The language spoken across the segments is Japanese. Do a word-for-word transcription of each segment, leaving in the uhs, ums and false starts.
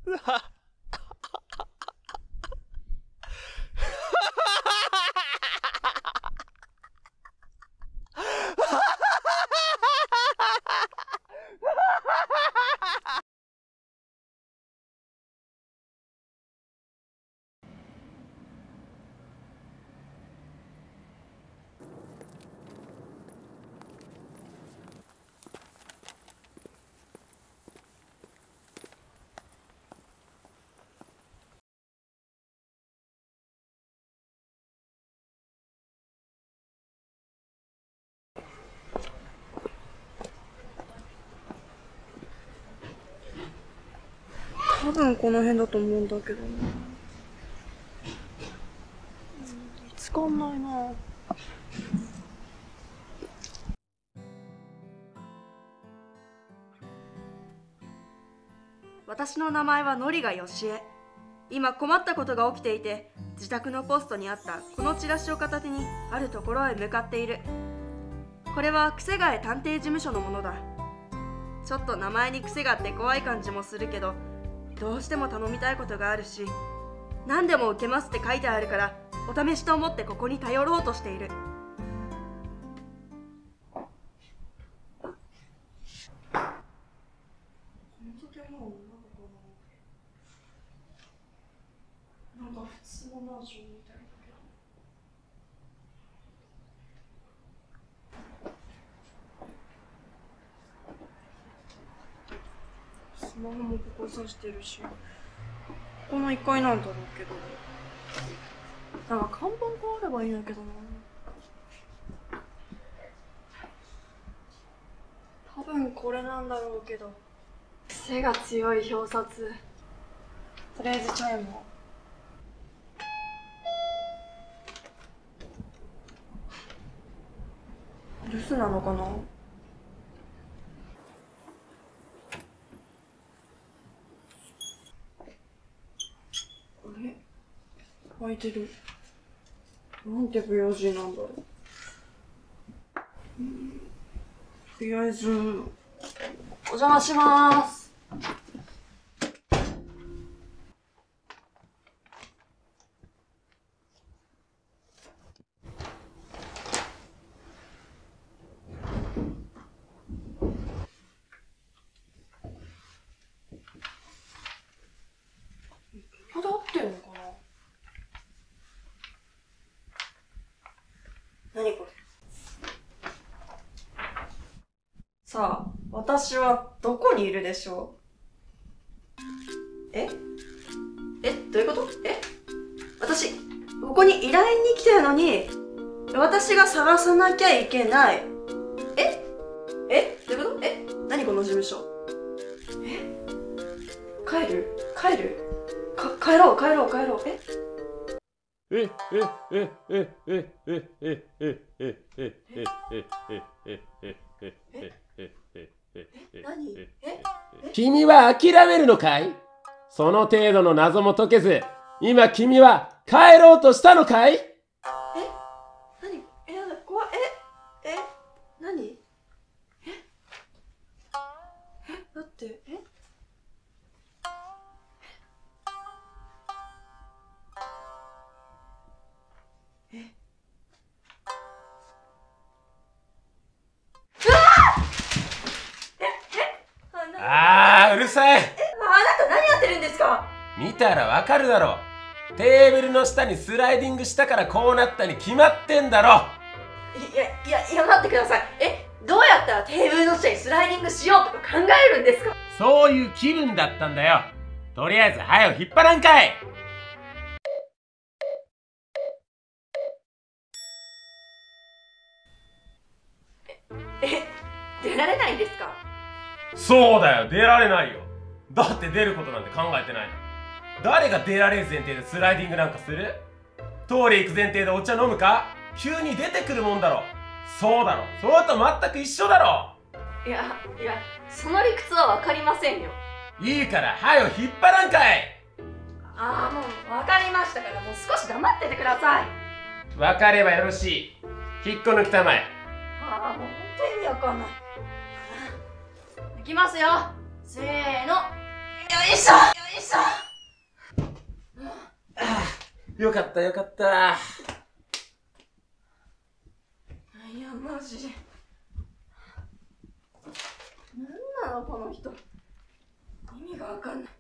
多分この辺だと思うんだけどな。見つかんないな。私の名前は野里賀よしえ。今困ったことが起きていて、自宅のポストにあったこのチラシを片手にあるところへ向かっている。これは癖ヶ江探偵事務所のものだ。ちょっと名前に癖があって怖い感じもするけど、どうしても頼みたいことがあるし、何でも受けますって書いてあるから、お試しと思ってここに頼ろうとしている。なんか普通のマンションみたいだけど。スマホもここ挿してるし、ここのいっかいなんだろうけど、なんか看板があればいいんだけどな。多分これなんだろうけど、癖が強い表札。とりあえずチャイムを。留守なのかな。あれ、開いてる。なんて不用心なんだろう。うん、とりあえずお邪魔します。まだ合ってるのかな。何これ。さあ、私はどこにいるでしょう。ええどういうこと。え私、ここに依頼に来てるのに、私が探さなきゃいけない。ええどういうこと。え何この事務所。え帰る帰るか帰ろう帰ろう帰ろう。ええええええええええええええ何。え君は諦めるのかい。その程度の謎も解けず、今君は帰ろうとしたのかい。 え何。えやだ怖い。ええ何。ええだってええああ、うるさい。 あなた何やってるんですか。 見たらわかるだろ。テーブルの下にスライディングしたからこうなったに決まってんだろ。 いやいやいや待ってください。えどうやったらテーブルの下にスライディングしようとか考えるんですか。 そういう気分だったんだよ。とりあえず早を引っ張らんかい。 え出られないんですか。 そうだよ、出られないよ。だって出ることなんて考えてないの。誰が出られる前提でスライディングなんかする。トイレ行く前提でお茶飲むか。急に出てくるもんだろ。そうだろ、それと全く一緒だろ。 いやいやその理屈は分かりませんよ。 いいから早を引っ張らんかい。 ああもう分かりましたから、もう少し黙っててください。 分かればよろしい。引っこ抜きたまえ。 ああもう本当に意味わかんない。いきますよ。せーの。よいしょよいしょ。 よかったよかった。 いやマジなんなのこの人、意味がわかんない。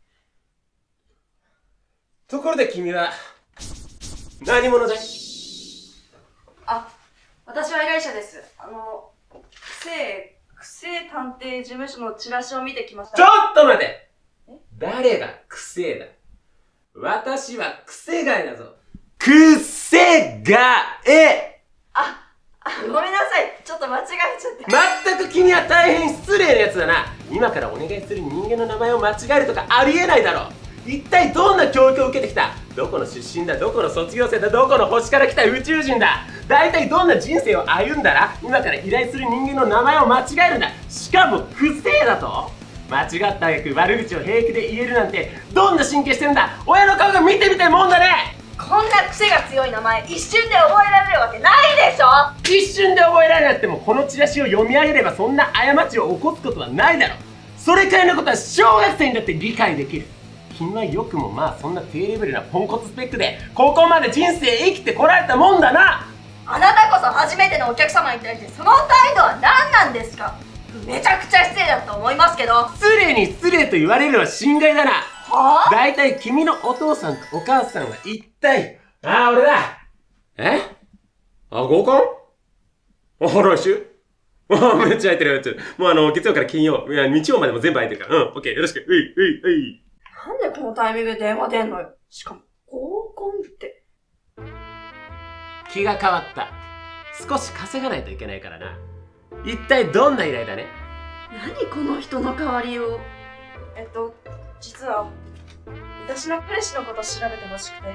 ところで君は何者だい？ あ、私は依頼者です。あの、くせくせ探偵事務所のチラシを見てきました。 ちょっと待て！誰がくせだ？私はくせがいだぞ。くせがえ！ あ、あ、ごめんなさい。ちょっと間違えちゃって。 まったく君は大変失礼なやつだな。今からお願いする人間の名前を間違えるとかありえないだろう。一体どんな教育を受けてきた？どこの出身だ？どこの卒業生だ？どこの星から来た宇宙人だ？大体どんな人生を歩んだら今から依頼する人間の名前を間違えるんだ。しかも不正だと？間違った挙句悪口を平気で言えるなんてどんな神経してるんだ。親の顔が見てみたいもんだね。 こんな癖が強い名前一瞬で覚えられるわけないでしょ。 一瞬で覚えられなくてもこのチラシを読み上げればそんな過ちを起こすことはないだろう。それくらいのことは小学生にだって理解できる。君はよくもまあそんな低レベルなポンコツスペックでここまで人生生きてこられたもんだな。 あなたこそ初めてのお客様に対してその態度は何なんですか。めちゃくちゃ失礼だと思いますけど。 失礼に失礼と言われるのは心外だな。 はあ？ だいたい君のお父さんとお母さんは一体。ああ、俺だ。えあ、合コンあ、来週あ、めっちゃ空いてる、めっちゃ。もうあの、月曜から金曜、いや、日曜までも全部空いてるから。うん、オッケー、よろしく。うい、うい、うい。 なんでこのタイミングで電話出んのよ。しかも、合コンって。 気が変わった。少し稼がないといけないからな。一体どんな依頼だね？ 何この人の代わりを。えっと、実は、私の彼氏のこと調べてほしくて。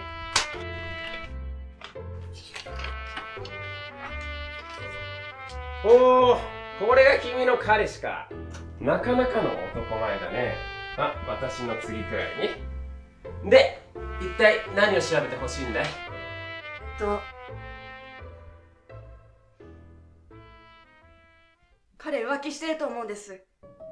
おー、これが君の彼氏か。なかなかの男前だね。あ、私の次くらいに。で、一体何を調べてほしいんだい？ えっと、彼浮気してると思うんです。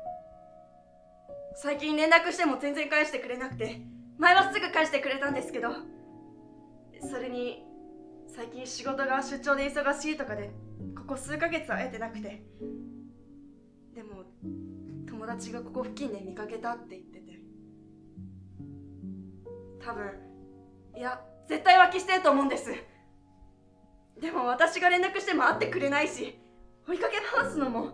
最近連絡しても全然返してくれなくて、前はすぐ返してくれたんですけど、それに最近仕事が出張で忙しいとかでここ数ヶ月は会えてなくて、でも友達がここ付近で見かけたって言ってて、多分いや絶対浮気してると思うんです。でも私が連絡しても会ってくれないし、追いかけ回すのも。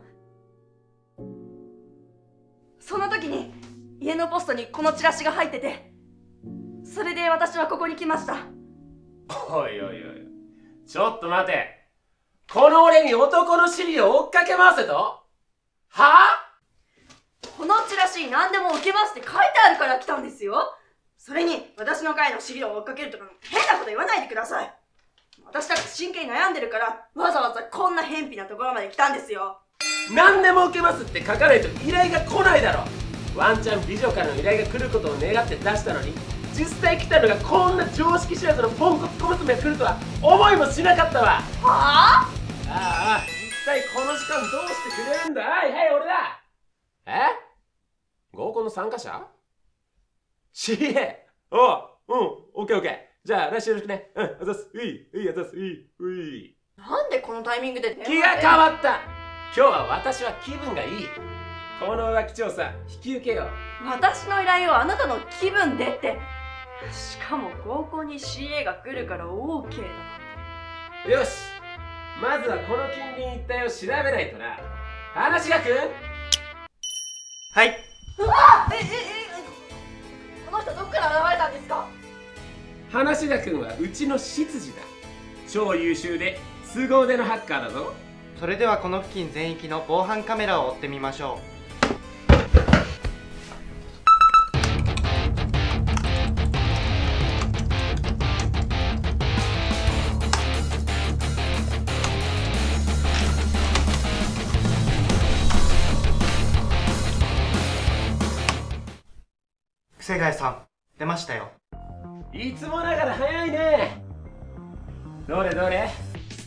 その時に家のポストにこのチラシが入ってて、それで私はここに来ました。 おいおいおい、ちょっと待て。この俺に男の尻を追っかけ回せと？はあ？ このチラシ何でも受けますって書いてあるから来たんですよ。それに私の会の尻を追っかけるとか変なこと言わないでください。私だって真剣に悩んでるからわざわざこんな偏僻なところまで来たんですよ。 何でも受けますって書かないと依頼が来ないだろ。ワンチャン美女からの依頼が来ることを願って出したのに、実際来たのがこんな常識知らずのポンコツ小娘が来るとは思いもしなかったわ。 はあ？ ああ、一体この時間どうしてくれるんだ。はいはい、俺だ。え？合コンの参加者？ シーエー？ おう、うん、オッケーオッケー。じゃあ来週よろしくね。うん、あざす。うい、うい、あざす。うい、うい。 なんでこのタイミングで気が変わった。今日は私は気分がいい。この浮気調査引き受けよう。 私の依頼をあなたの気分でって。しかも合コンに シーエー が来るから オーケー だ。 よし、まずはこの近隣一帯を調べないとな。話がくん。 はい。 うわっ、ええええ、この人どっから現れたんですか？ 話がくんはうちの執事だ。超優秀で凄腕のハッカーだぞ。 それではこの付近全域の防犯カメラを追ってみましょう。癖ヶ谷さん、出ましたよ。 いつもながら早いね。どれどれ。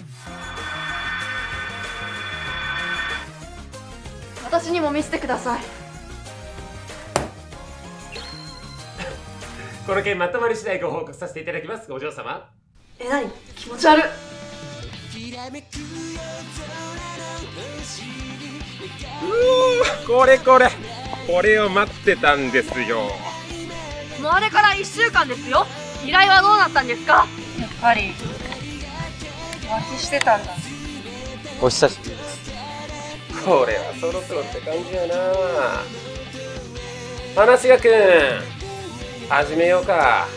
私にも見せてください。 この件まとまり次第ご報告させていただきます。お嬢様。 え、なに？気持ち悪い。 うー、これこれこれを待ってたんですよ。 もうあれからいっしゅうかんですよ。依頼はどうなったんですか？やっぱり浮気してたんだ。 お久しぶりです。 これはそろそろって感じやな。話がくん始めようか。